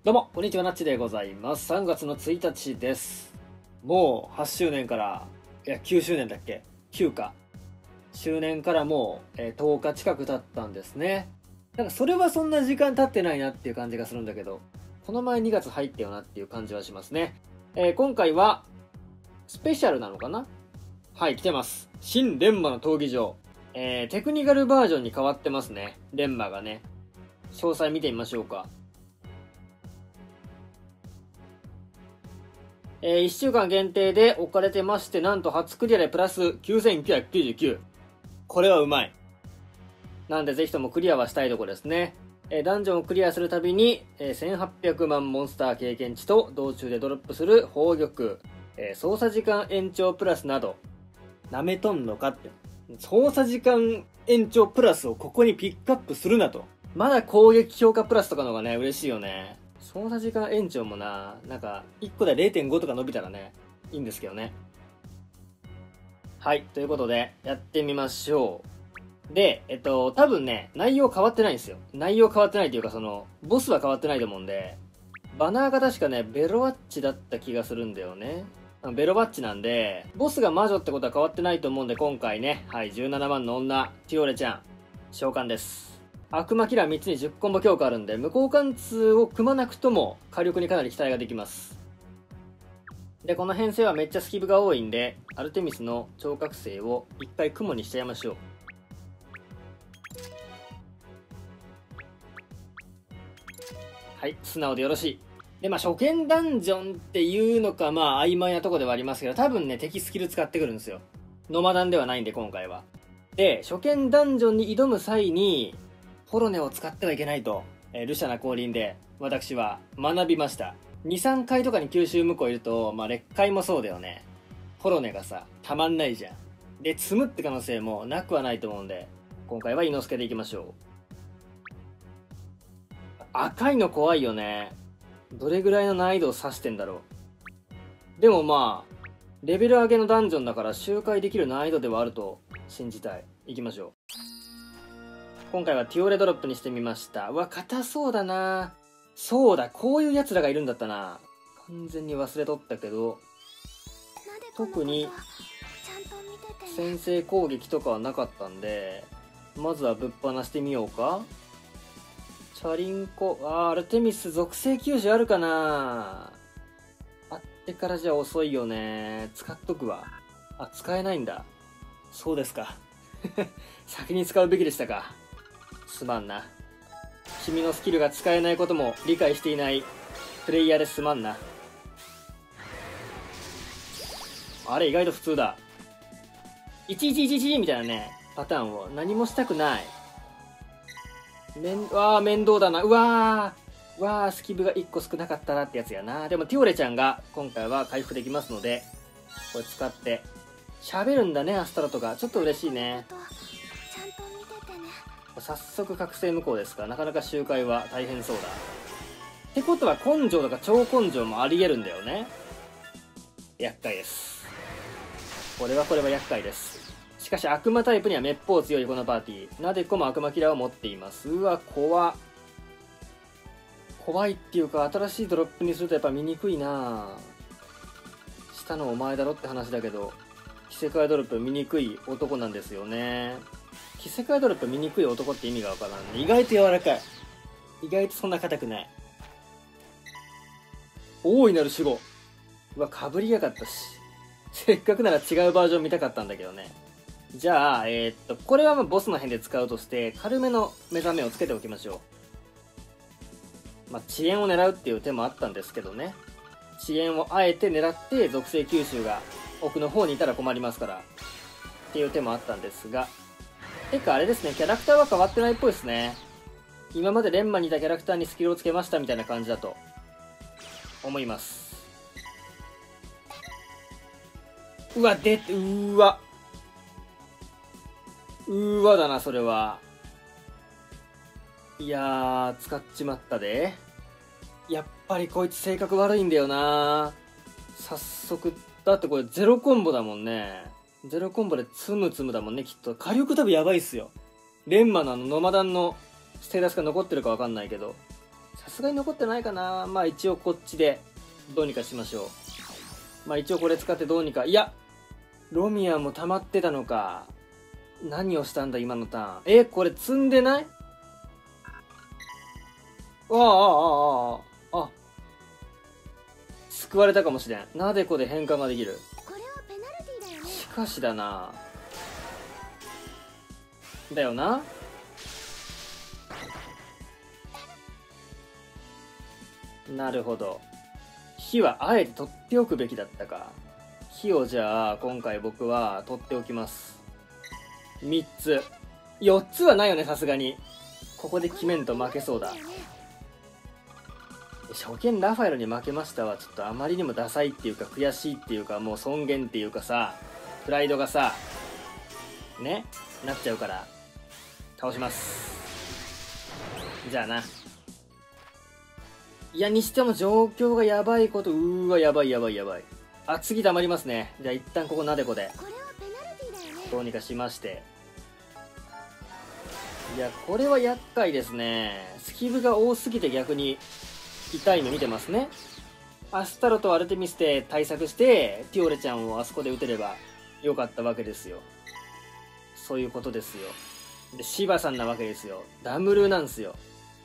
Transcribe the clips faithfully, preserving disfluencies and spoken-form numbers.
どうも、こんにちは、なっちでございます。さんがつのついたちです。もうはちしゅうねんから、いや、きゅうしゅうねんだっけ ?きゅう か。周年からもう、えー、とおか近く経ったんですね。なんかそれはそんな時間経ってないなっていう感じがするんだけど、この前にがつ入ったよなっていう感じはしますね。えー、今回は、スペシャルなのかな？はい、来てます。新レンマの闘技場。えー、テクニカルバージョンに変わってますね。レンマがね。詳細見てみましょうか。えー、いっしゅうかん限定で置かれてまして、なんと初クリアでプラスきゅうせんきゅうひゃくきゅうじゅうきゅう。これはうまい。なんでぜひともクリアはしたいところですね。えー、ダンジョンをクリアするたびに、えー、せんはっぴゃくまんモンスター経験値と道中でドロップする宝玉、えー、操作時間延長プラスなど、なめとんのかって。操作時間延長プラスをここにピックアップするなと。まだ攻撃強化プラスとかの方がね、嬉しいよね。操作時間延長もな、なんか、いっこで れいてんご とか伸びたらね、いいんですけどね。はい、ということで、やってみましょう。で、えっと、多分ね、内容変わってないんですよ。内容変わってないというか、その、ボスは変わってないと思うんで、バナーが確かね、ベロワッチだった気がするんだよね。ベロバッチなんで、ボスが魔女ってことは変わってないと思うんで、今回ね、はい、じゅうななまんの女、ティオレちゃん、召喚です。悪魔キラーみっつにじゅっコンボ強化あるんで、無効貫通を組まなくとも火力にかなり期待ができます。で、この編成はめっちゃスキブが多いんで、アルテミスの超覚醒を一回雲にしちゃいましょう。はい、素直でよろしい。で、まあ初見ダンジョンっていうのか、まあ曖昧なとこではありますけど、多分ね、敵スキル使ってくるんですよ。ノマダンではないんで、今回は。で、初見ダンジョンに挑む際に、フォロネを使ってはいけないと、えー、ルシャナ降臨で私は学びました。に、さんかいとかに吸収向こういると、まあ劣界もそうだよね。フォロネがさ、たまんないじゃん。で、積むって可能性もなくはないと思うんで、今回は伊之助でいきましょう。赤いの怖いよね。どれぐらいの難易度を指してんだろう。でもまあ、レベル上げのダンジョンだから周回できる難易度ではあると信じたい。いきましょう。今回はティオレドロップにしてみました。うわ、硬そうだな。そうだ、こういう奴らがいるんだったな。完全に忘れとったけど、特に先制攻撃とかはなかったんで、まずはぶっ放してみようか。チャリンコ、あー、アルテミス属性吸収あるかな。あってからじゃ遅いよね。使っとくわ。あ、使えないんだ。そうですか。先に使うべきでしたか。すまんな。君のスキルが使えないことも理解していないプレイヤーですまんな。あれ意外と普通だ。いちいちいちいちみたいなね、パターンを何もしたくない。めん、わー面倒だな。うわー。うわー、スキブがいっこ少なかったなってやつやな。でもティオレちゃんが今回は回復できますので、これ使って。喋るんだね、アストラとか。ちょっと嬉しいね。早速覚醒無効ですから、なかなか周回は大変そうだ。ってことは根性とか超根性もあり得るんだよね。厄介です。これはこれは厄介です。しかし悪魔タイプにはめっぽう強いこのパーティー。なでこも悪魔キラーを持っています。うわ、怖っ。怖いっていうか、新しいドロップにするとやっぱ見にくいな。したのお前だろって話だけど、着せ替えドロップ見にくい男なんですよね。着せ替えドロップ見にくい男って意味がわからんね。意外と柔らかい。意外とそんな硬くない。大いなる守護。うわ、かぶりやがったし。せっかくなら違うバージョン見たかったんだけどね。じゃあ、えー、っと、これはまあボスの辺で使うとして、軽めの目覚めをつけておきましょう。まあ、遅延を狙うっていう手もあったんですけどね。遅延をあえて狙って属性吸収が奥の方にいたら困りますから。っていう手もあったんですが。てかあれですね、キャラクターは変わってないっぽいですね。今までレンマにいたキャラクターにスキルをつけましたみたいな感じだと思います。うわ、で、うーわ。うーわだな、それは。いやー、使っちまったで。やっぱりこいつ性格悪いんだよな。早速、だってこれゼロコンボだもんね。ゼロコンボでツムツムだもんね、きっと。火力多分やばいっすよ。レンマのあのノマダンのステータスが残ってるかわかんないけど、 さすがに残ってないかな。まあ一応こっちでどうにかしましょう。まあ一応これ使ってどうにか。いやロミアも溜まってたのか。何をしたんだ今のターン。え、これ積んでない？ああああああああ。救われたかもしれん。なでこで変換ができる。 これはペナルティだよね。 しかしだな。だよな。なるほど。火はあえて取っておくべきだったか。火をじゃあ今回僕は取っておきます。みっつ。よっつはないよね、さすがに。ここで決めんと負けそうだ。初見ラファエルに負けましたはちょっとあまりにもダサいっていうか悔しいっていうかもう尊厳っていうかさ、プライドがさねなっちゃうから倒します。じゃあな。いやにしても状況がやばいこと。うーわやばいやばいやばい。あ、次溜まりますね。じゃあ一旦ここなでこでこれはペナルティだよね。 どうにかしまして。いやこれは厄介ですね。スキブが多すぎて逆に痛いの見てますね。アスタロとアルテミスで対策してティオレちゃんをあそこで打てればよかったわけですよ。そういうことですよ。でシバさんなわけですよ。ダムルーなんですよ。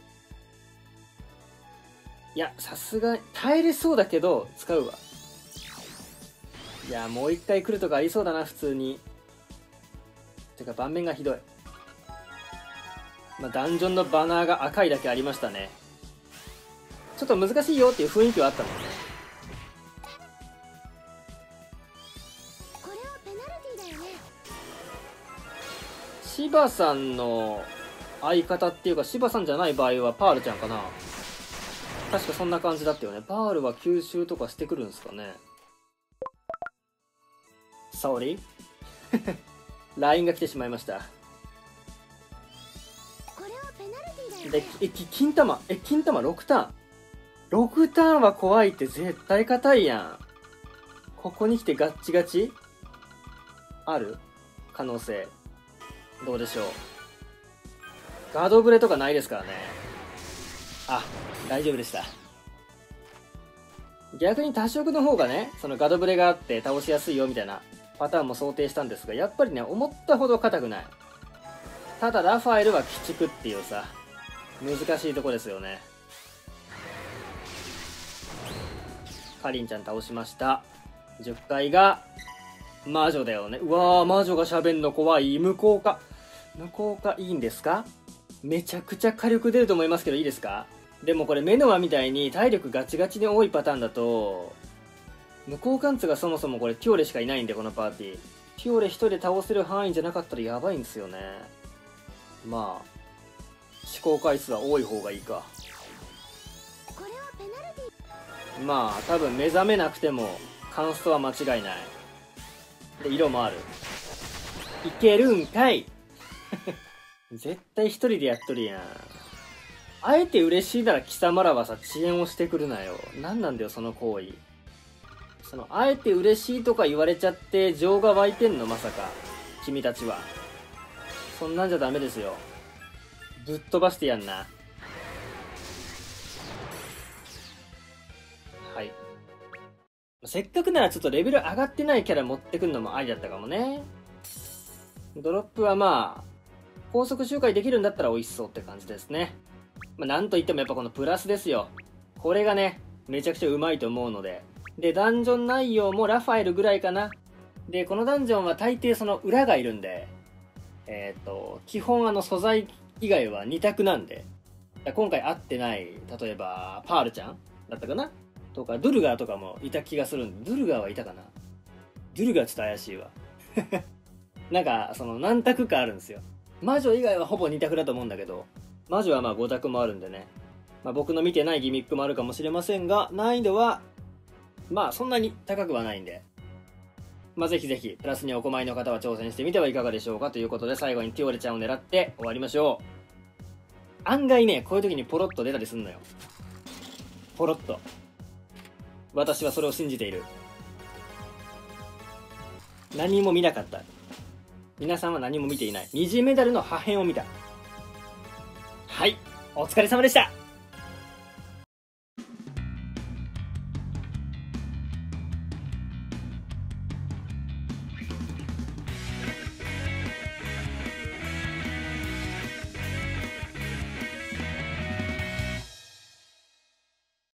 いやさすがに耐えれそうだけど使うわ。いやもう一回来るとかありそうだな普通に。てか盤面がひどい。まあ、ダンジョンのバナーが赤いだけありましたね。ちょっと難しいよっていう雰囲気はあったもんね。 これはペナルティだよね。 シバさんの相方っていうかシバさんじゃない場合はパールちゃんかな。確かそんな感じだったよね。パールは吸収とかしてくるんですかね。Sorry ライン が来てしまいました。 これはペナルティだよでね。 え金玉え金玉ろくターンろくターンは怖いって絶対硬いやん。ここに来てガッチガチある可能性どうでしょう。ガードブレとかないですからね。あ、大丈夫でした。逆に多色の方がねそのガードブレがあって倒しやすいよみたいなパターンも想定したんですが、やっぱりね思ったほど硬くない。ただラファエルは鬼畜っていうさ難しいとこですよね。カリンちゃん倒しました。じゅっかいが魔女だよね。うわー魔女が喋んの怖い。無効化無効化いいんですか。めちゃくちゃ火力出ると思いますけどいいですか。でもこれメノアみたいに体力ガチガチに多いパターンだと無効貫通がそもそもこれティオレしかいないんで、このパーティーティオレ一人で倒せる範囲じゃなかったらやばいんですよね。まあ試行回数は多い方がいいか。 これはペナルティ。 まあ多分目覚めなくてもカンストは間違いない。で色もある。いけるんかい絶対一人でやっとるやん。あえて嬉しいなら貴様らはさ遅延をしてくるなよ。何なんだよその行為。そのあえて嬉しいとか言われちゃって情が湧いてんのまさか君たちは。そんなんじゃダメですよ。ぶっ飛ばしてやんな。はい。せっかくならちょっとレベル上がってないキャラ持ってくるのもありだったかもね。ドロップはまあ高速周回できるんだったら美味しそうって感じですね。まあ、なんといってもやっぱこのプラスですよ。これがねめちゃくちゃうまいと思うので。でダンジョン内容もラファエルぐらいかな。でこのダンジョンは大抵その裏がいるんで、えっと基本あの素材以外はに択なんで、今回会ってない例えばパールちゃんだったかなとかドゥルガーとかもいた気がするんで。ドゥルガーはいたかな。ドゥルガーちょっと怪しいわなんかその何択かあるんですよ。魔女以外はほぼに択だと思うんだけど、魔女はまあご択もあるんでね、まあ、僕の見てないギミックもあるかもしれませんが難易度はまあそんなに高くはないんで、まあぜひぜひプラスにお困りの方は挑戦してみてはいかがでしょうかということで、最後にティオレちゃんを狙って終わりましょう。案外ねこういう時にポロッと出たりすんのよ。ポロッと。私はそれを信じている。何も見なかった。皆さんは何も見ていない。二次メダルの破片を見た。はい、お疲れ様でした。